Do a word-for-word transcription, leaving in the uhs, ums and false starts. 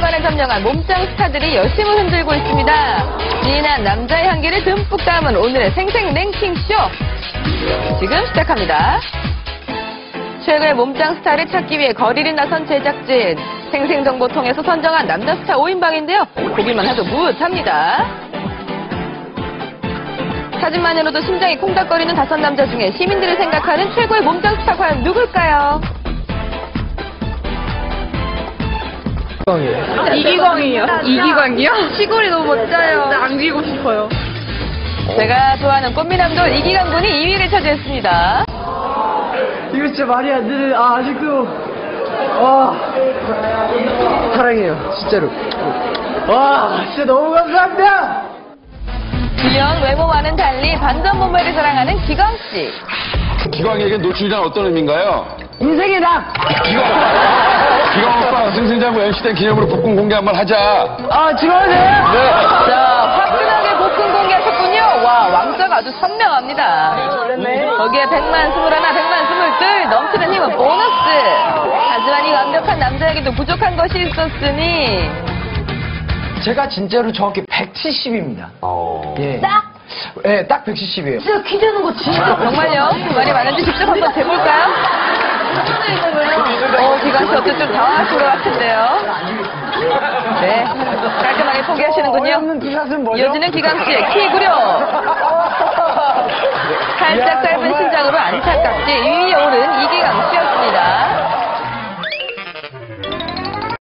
년간을 점령한 몸짱 스타들이 열심을 흔들고 있습니다. 진한 남자의 향기를 듬뿍 담은 오늘의 생생 랭킹쇼. 지금 시작합니다. 최고의 몸짱 스타를 찾기 위해 거리를 나선 제작진. 생생정보통에서 선정한 남자 스타 오 인방인데요. 보기만 해도 무릇합니다. 사진만으로도 심장이 콩닥거리는 다섯 남자 중에 시민들이 생각하는 최고의 몸짱 스타 과연 누굴까요? 이기광이요. 이기광이요? 시골이 너무 멋져요. 안기고 싶어요. 제가 좋아하는 꽃미남돌 이기광 군이 이 위를 차지했습니다. 이거 진짜 말이 안 되는, 아, 아직도, 와, 사랑해요, 진짜로. 와, 진짜 너무 감사합니다! 귀여운 외모와는 달리 반전 몸매를 자랑하는 기광 씨. 기광에게 노출이란 어떤 의미인가요? 인생의 낙! 기광! 기광 오빠 승승장구 엠씨 때 기념으로 복근 공개 한번 하자. 아, 지원해! 네. 자, 화끈하게 복근 공개하셨군요. 와, 왕자가 아주 선명합니다. 거기에 백만 스물하나, 백만 스물둘, 넘치는 힘은 보너스. 하지만 이 완벽한 남자에게도 부족한 것이 있었으니. 제가 진짜로 정확히 백칠십입니다. 어... 예. 딱? 예, 딱 백칠십이에요. 진짜 키재는 거 진짜. 정말요? 그 말이 많은지 직접 한번 재볼까요? 어, 기광 씨 어떻게 좀 당황하신 것 같은데요. 네, 깔끔하게 포기하시는군요. 어이없는 뒷사슴 뭐죠? 이어지는 기광 씨의 키구려. 살짝 짧은 신장으로 안타깝게 이 위에 오른 이기광 씨였습니다.